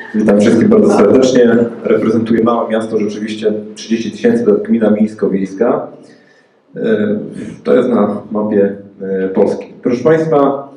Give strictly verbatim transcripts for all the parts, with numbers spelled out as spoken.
Witam wszystkich bardzo serdecznie. Reprezentuję małe miasto, rzeczywiście trzydzieści tysięcy, to gmina miejsko-wiejska. To jest na mapie Polski. Proszę Państwa,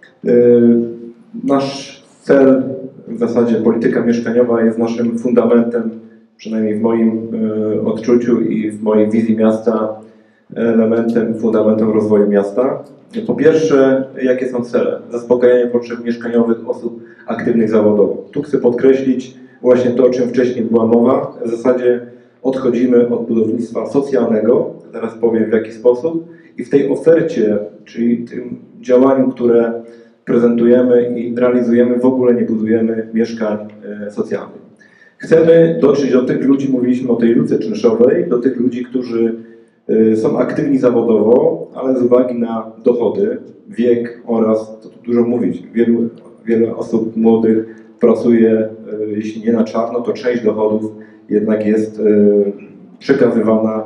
nasz cel, w zasadzie polityka mieszkaniowa jest naszym fundamentem, przynajmniej w moim odczuciu i w mojej wizji miasta, elementem, fundamentem rozwoju miasta. Po pierwsze, jakie są cele? Zaspokajanie potrzeb mieszkaniowych osób aktywnych zawodowo. Tu chcę podkreślić właśnie to, o czym wcześniej była mowa. W zasadzie odchodzimy od budownictwa socjalnego, teraz powiem w jaki sposób, i w tej ofercie, czyli tym działaniu, które prezentujemy i realizujemy, w ogóle nie budujemy mieszkań socjalnych. Chcemy dotrzeć do tych ludzi, mówiliśmy o tej luce czynszowej, do tych ludzi, którzy są aktywni zawodowo, ale z uwagi na dochody, wiek oraz, to tu dużo mówić, wielu, wiele osób młodych pracuje, jeśli nie na czarno, to część dochodów jednak jest przekazywana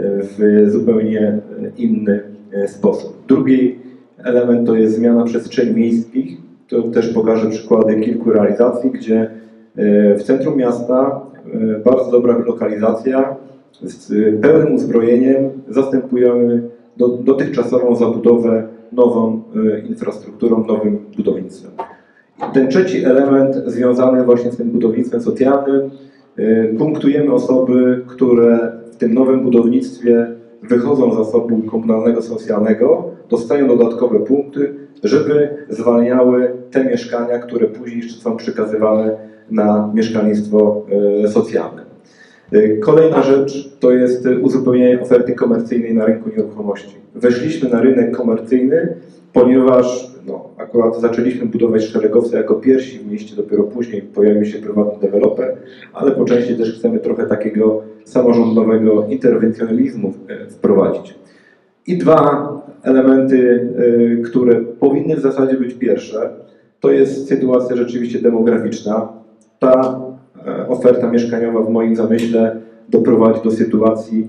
w zupełnie inny sposób. Drugi element to jest zmiana przestrzeni miejskich. To też pokażę przykłady kilku realizacji, gdzie w centrum miasta bardzo dobra lokalizacja, z pełnym uzbrojeniem zastępujemy do, dotychczasową zabudowę nową y, infrastrukturą, nowym budownictwem. I ten trzeci element związany właśnie z tym budownictwem socjalnym, y, punktujemy osoby, które w tym nowym budownictwie wychodzą z zasobu komunalnego, socjalnego, dostają dodatkowe punkty, żeby zwalniały te mieszkania, które później jeszcze są przekazywane na mieszkalnictwo y, socjalne. Kolejna rzecz to jest uzupełnienie oferty komercyjnej na rynku nieruchomości. Weszliśmy na rynek komercyjny, ponieważ no, akurat zaczęliśmy budować szeregowce jako pierwsi w mieście, dopiero później pojawił się prywatny deweloper, ale po części też chcemy trochę takiego samorządowego interwencjonalizmu wprowadzić. I dwa elementy, które powinny w zasadzie być pierwsze, to jest sytuacja rzeczywiście demograficzna. Ta oferta mieszkaniowa w moim zamyśle doprowadzi do sytuacji,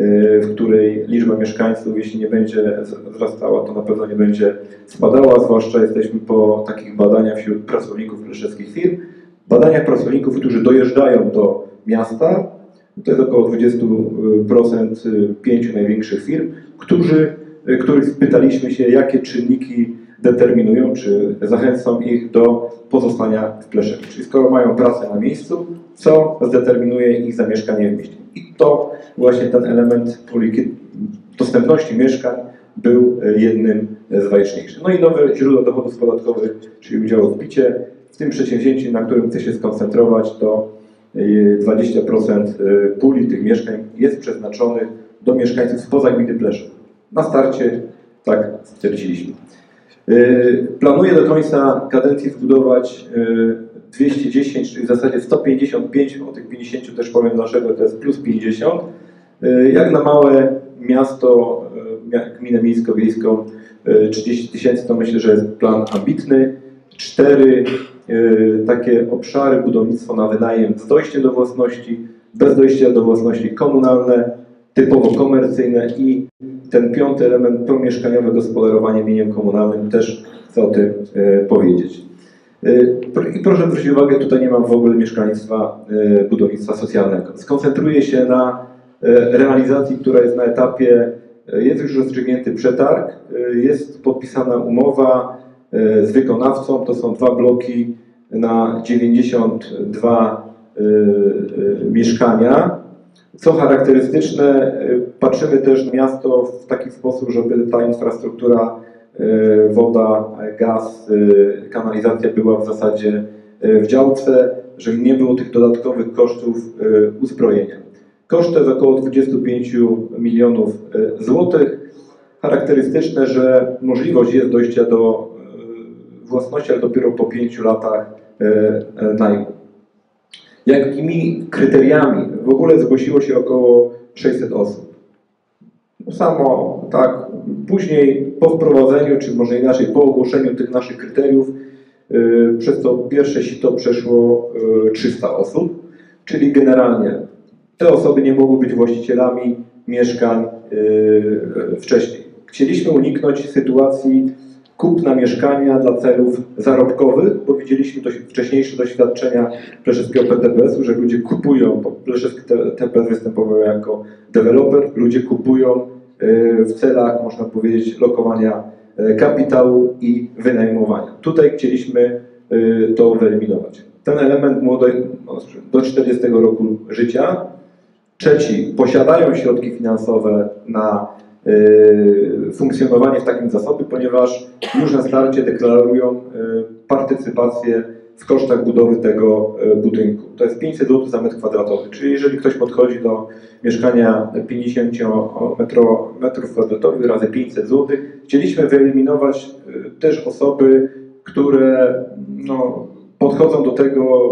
w której liczba mieszkańców, jeśli nie będzie wzrastała, to na pewno nie będzie spadała, zwłaszcza jesteśmy po takich badaniach wśród pracowników kleszczewskich firm, badaniach pracowników, którzy dojeżdżają do miasta, to jest około dwadzieścia procent pięciu największych firm, którzy, których spytaliśmy się, jakie czynniki determinują, czy zachęcą ich do pozostania w Pleszewie. Czyli skoro mają pracę na miejscu, co zdeterminuje ich zamieszkanie w mieście. I to właśnie ten element polityki dostępności mieszkań był jednym z najważniejszych. No i nowe źródło dochodów podatkowych, czyli udział w bicie. W tym przedsięwzięciu, na którym chcę się skoncentrować, to dwadzieścia procent puli tych mieszkań jest przeznaczonych do mieszkańców spoza gminy Pleszów. Na starcie tak stwierdziliśmy. Planuję do końca kadencji zbudować dwieście dziesięć, czyli w zasadzie sto pięćdziesiąt pięć, o tych pięćdziesięciu też powiem dlaczego, to jest plus pięćdziesiąt. Jak na małe miasto, gminę miejsko-wiejską trzydzieści tysięcy, to myślę, że jest plan ambitny. Cztery takie obszary budownictwo na wynajem z dojściem do własności, bez dojścia do własności komunalne, typowo komercyjne i ten piąty element promieszkaniowe gospodarowanie mieniem komunalnym, też chcę o tym e, powiedzieć. E, I proszę zwrócić uwagę, tutaj nie mam w ogóle mieszkalnictwa, e, budownictwa socjalnego. Skoncentruję się na e, realizacji, która jest na etapie, e, jest już rozstrzygnięty przetarg, e, jest podpisana umowa e, z wykonawcą, to są dwa bloki na dziewięćdziesiąt dwa e, e, mieszkania. Co charakterystyczne, patrzymy też na miasto w taki sposób, żeby ta infrastruktura, woda, gaz, kanalizacja była w zasadzie w działce, żeby nie było tych dodatkowych kosztów uzbrojenia. Koszt to jest około dwadzieścia pięć milionów złotych. Charakterystyczne, że możliwość jest dojścia do własności, ale dopiero po pięciu latach najmu. Jakimi kryteriami? W ogóle zgłosiło się około sześćset osób. Samo tak, później po wprowadzeniu, czy może inaczej po ogłoszeniu tych naszych kryteriów, yy, przez to pierwsze sito przeszło yy, trzysta osób, czyli generalnie te osoby nie mogły być właścicielami mieszkań yy, wcześniej. Chcieliśmy uniknąć sytuacji kupna mieszkania dla celów zarobkowych, bo widzieliśmy dość wcześniejsze doświadczenia Pleszewskiego P T P S-u, że ludzie kupują, bo Pleszewski T P S występował jako deweloper, ludzie kupują w celach, można powiedzieć, lokowania kapitału i wynajmowania. Tutaj chcieliśmy to wyeliminować. Ten element młodych do czterdziestego roku życia. Trzeci, posiadają środki finansowe na y, funkcjonowanie w takim zasobie, ponieważ już na starcie deklarują y, partycypację w kosztach budowy tego y, budynku. To jest pięćset złotych za metr kwadratowy, czyli jeżeli ktoś podchodzi do mieszkania pięćdziesiąt metrów kwadratowych razy pięćset złotych, chcieliśmy wyeliminować y, też osoby, które no, podchodzą do tego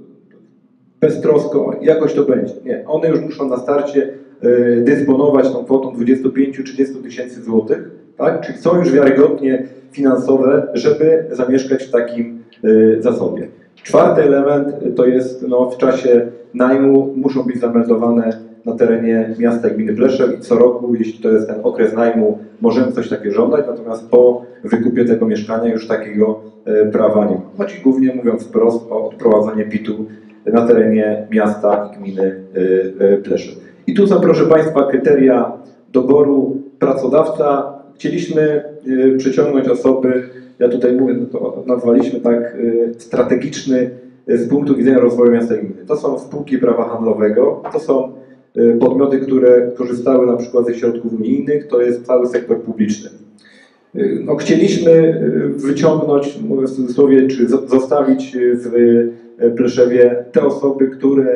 beztrosko, jakoś to będzie. Nie, one już muszą na starcie y, dysponować tą kwotą dwudziestu pięciu do trzydziestu tysięcy złotych, tak? Czyli są już wiarygodnie finansowe, żeby zamieszkać w takim y, zasobie. Czwarty element to jest no, w czasie najmu muszą być zameldowane na terenie miasta i gminy Pleszew i co roku, jeśli to jest ten okres najmu, możemy coś takiego żądać, natomiast po wykupie tego mieszkania już takiego y, prawa nie ma. Chodzi głównie, mówiąc wprost, o odprowadzenie P I T-u na terenie miasta i gminy Pleszew. I tu są, proszę Państwa, kryteria doboru pracodawca. Chcieliśmy przyciągnąć osoby, ja tutaj mówię, no to nazwaliśmy tak, strategiczny z punktu widzenia rozwoju miasta i gminy. To są spółki prawa handlowego, to są podmioty, które korzystały na przykład ze środków unijnych, to jest cały sektor publiczny. No, chcieliśmy wyciągnąć, mówię w cudzysłowie, czy zostawić w Pleszewie te osoby, które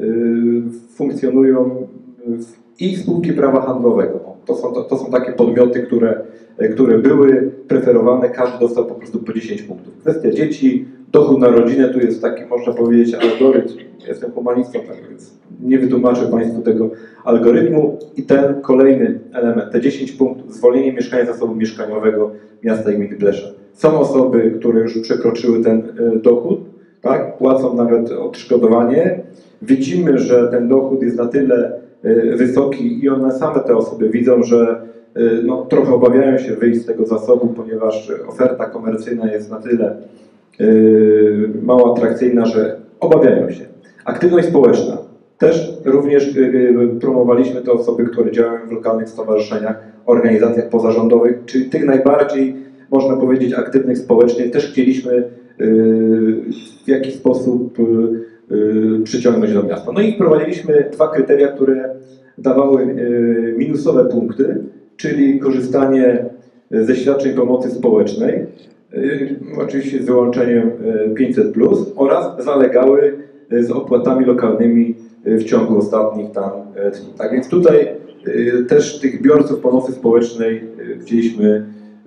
funkcjonują i spółki prawa handlowego. To są, to, to są takie podmioty, które, które były preferowane, każdy dostał po prostu po dziesięć punktów. Kwestia dzieci, dochód na rodzinę, tu jest taki, można powiedzieć, algorytm. Jestem humanistą, tak więc nie wytłumaczę Państwu tego algorytmu. I ten kolejny element, te dziesięć punktów, zwolnienie mieszkania zasobu mieszkaniowego miasta i gminy Pleszew. Są osoby, które już przekroczyły ten dochód, tak, płacą nawet odszkodowanie. Widzimy, że ten dochód jest na tyle wysoki i one same, te osoby, widzą, że no, trochę obawiają się wyjść z tego zasobu, ponieważ oferta komercyjna jest na tyle mało atrakcyjna, że obawiają się. Aktywność społeczna. Też również promowaliśmy te osoby, które działają w lokalnych stowarzyszeniach, organizacjach pozarządowych, czyli tych najbardziej, można powiedzieć, aktywnych społecznie. Też chcieliśmy w jakiś sposób przyciągnąć do miasta. No i wprowadziliśmy dwa kryteria, które dawały minusowe punkty, czyli korzystanie ze świadczeń pomocy społecznej, oczywiście z wyłączeniem pięćset plus, oraz zalegały z opłatami lokalnymi w ciągu ostatnich tam dni. Tak więc tutaj też tych biorców pomocy społecznej chcieliśmy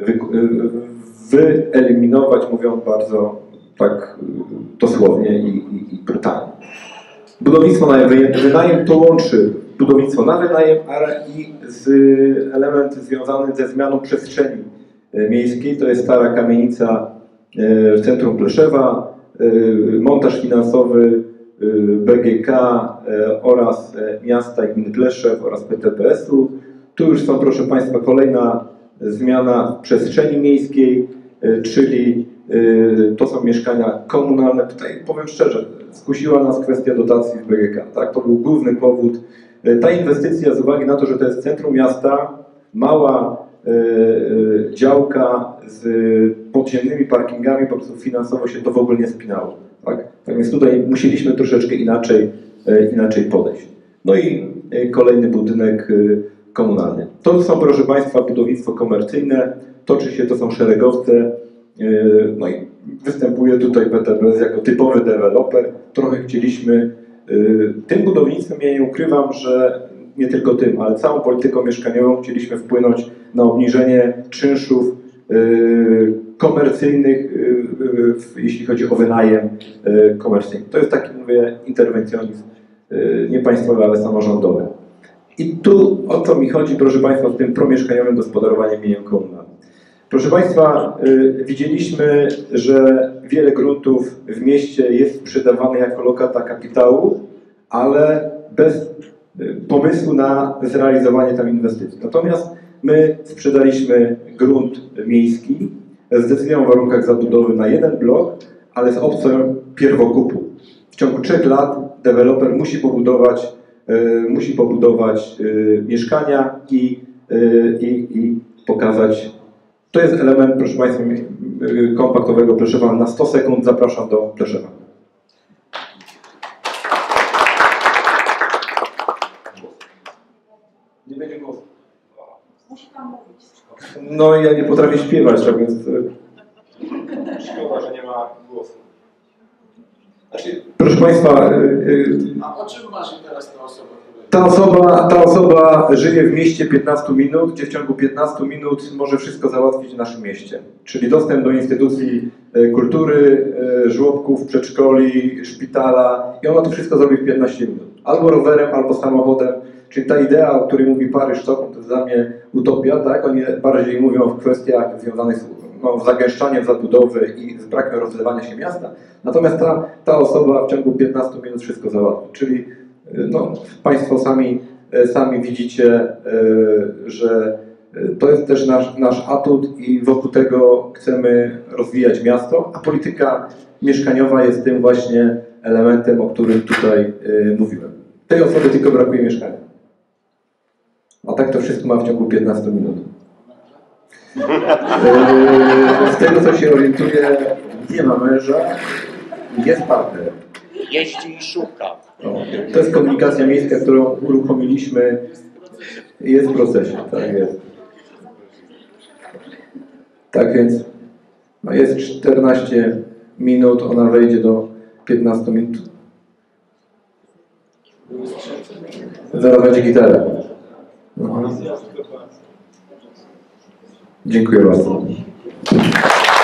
wyeliminować, mówiąc bardzo tak dosłownie i, i, i brutalnie. Budownictwo na wynajem to łączy budownictwo na wynajem, ale i z element związany ze zmianą przestrzeni miejskiej. To jest stara kamienica w centrum Pleszewa, montaż finansowy B G K oraz miasta i gminy Pleszew oraz P T P S-u. Tu już są, proszę Państwa, kolejna zmiana przestrzeni miejskiej, czyli to są mieszkania komunalne. Tutaj powiem szczerze, skusiła nas kwestia dotacji z B G K. Tak? To był główny powód. Ta inwestycja, z uwagi na to, że to jest centrum miasta, mała e, działka z podziemnymi parkingami, po prostu finansowo się to w ogóle nie spinało. Tak? Tak więc tutaj musieliśmy troszeczkę inaczej, e, inaczej podejść. No i e, kolejny budynek e, komunalny. To są, proszę Państwa, budownictwo komercyjne. Toczy się, to są szeregowce. No i występuje tutaj P T P S jako typowy deweloper. Trochę chcieliśmy tym budownictwem, ja nie ukrywam, że nie tylko tym, ale całą polityką mieszkaniową chcieliśmy wpłynąć na obniżenie czynszów komercyjnych, jeśli chodzi o wynajem komercyjny. To jest taki, mówię, interwencjonizm nie państwowy, ale samorządowy. I tu o co mi chodzi, proszę Państwa, w tym promieszkaniowym gospodarowaniu mieniem komunalnym. Proszę Państwa, widzieliśmy, że wiele gruntów w mieście jest sprzedawane jako lokata kapitału, ale bez pomysłu na zrealizowanie tam inwestycji. Natomiast my sprzedaliśmy grunt miejski, z decyzją o warunkach zabudowy na jeden blok, ale z opcją pierwokupu. W ciągu trzech lat deweloper musi pobudować, yy, musi pobudować yy, mieszkania i, yy, i, i pokazać. To jest element, proszę Państwa, yy, kompaktowego Pleszewa. Na sto sekund zapraszam do Pleszewa. Nie będzie głosu. Musi Pan mówić. No ja nie potrafię śpiewać, tak więc Szkoda, że nie ma głosu. Znaczy, proszę Państwa, A o czym marzy teraz ta osoba? ta osoba, ta osoba żyje w mieście piętnaście minut, gdzie w ciągu piętnastu minut może wszystko załatwić w naszym mieście. Czyli dostęp do instytucji kultury, żłobków, przedszkoli, szpitala i ona to wszystko zrobi w piętnaście minut. Albo rowerem, albo samochodem. Czyli ta idea, o której mówi Paryż, Sztokholm, to jest dla mnie utopia, tak? Oni bardziej mówią w kwestiach związanych z no, zagęszczaniem zabudowy i z brakiem rozlewania się miasta. Natomiast ta, ta osoba w ciągu piętnastu minut wszystko załatwi. Czyli no, Państwo sami, sami widzicie, że to jest też nasz, nasz atut i wokół tego chcemy rozwijać miasto, a polityka mieszkaniowa jest tym właśnie elementem, o którym tutaj mówiłem. Tej osobie tylko brakuje mieszkania. A tak to wszystko ma w ciągu piętnastu minut. Z tego, co się orientuję, nie ma męża, jest partner. Jeździ i szuka. O, to jest komunikacja miejska, którą uruchomiliśmy. Jest w procesie, tak jest. Tak więc no jest czternaście minut, ona wejdzie do piętnastu minut. Zaraz będzie gitara. No. Dziękuję bardzo.